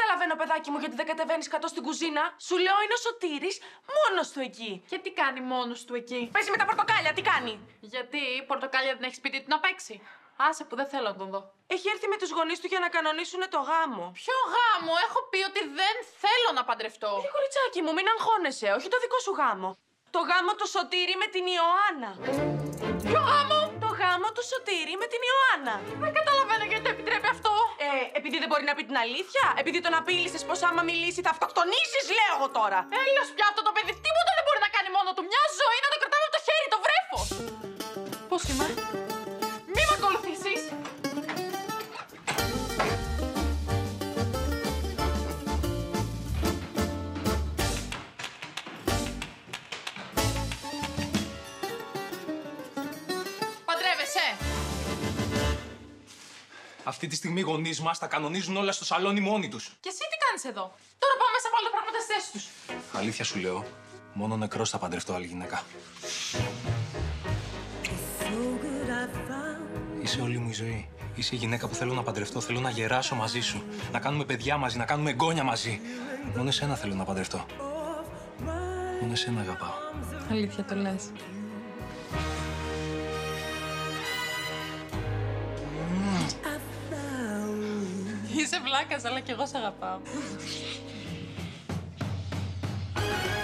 καταλαβαίνω, παιδάκι μου, γιατί δεν κατεβαίνεις κάτω στην κουζίνα. Σου λέω είναι ο Σωτήρης μόνος του εκεί. Και τι κάνει μόνος του εκεί? Παίζει με τα πορτοκάλια, τι κάνει? Γιατί η πορτοκάλια δεν έχει σπίτι του να παίξει. Άσε που δεν θέλω να τον δω. Έχει έρθει με τους γονείς του για να κανονίσουν το γάμο. Ποιο γάμο? Έχω πει ότι δεν θέλω να παντρευτώ. Κοριτσάκι μου, μην αγχώνεσαι, όχι το δικό σου γάμο. Το γάμο του Σωτήρη με την Ιωάννα. Ποιο γάμο? Το γάμο του Σωτήρη με την Ιωάννα. Δεν καταλαβαίνω γιατί το επιτρέπει αυτό. Επειδή δεν μπορεί να πει την αλήθεια, επειδή τον απείλησες πως άμα μιλήσει θα αυτοκτονήσεις, λέω εγώ τώρα. Έλεος πια αυτό το παιδί, τίποτα δεν μπορεί να κάνει μόνο του. Μια ζωή να το κρατάμε από το χέρι, το βρέφο. Πώς είμαι? Μη με ακολουθήσεις. Παντρεύεσαι. Αυτή τη στιγμή οι γονείς μας τα κανονίζουν όλα στο σαλόνι μόνοι τους. Και εσύ τι κάνεις εδώ? Τώρα πάμε μέσα, βάλω τα πράγματα στη θέση τους. Αλήθεια σου λέω, μόνο νεκρός θα παντρευτώ άλλη γυναίκα. Είσαι όλη μου η ζωή. Είσαι η γυναίκα που θέλω να παντρευτώ. Θέλω να γεράσω μαζί σου. Να κάνουμε παιδιά μαζί, να κάνουμε εγγόνια μαζί. Μόνο εσένα θέλω να παντρευτώ. Μόνο εσένα αγαπάω. Αλήθεια το λες? Είσαι βλάκας, αλλά κι εγώ σ' αγαπάω.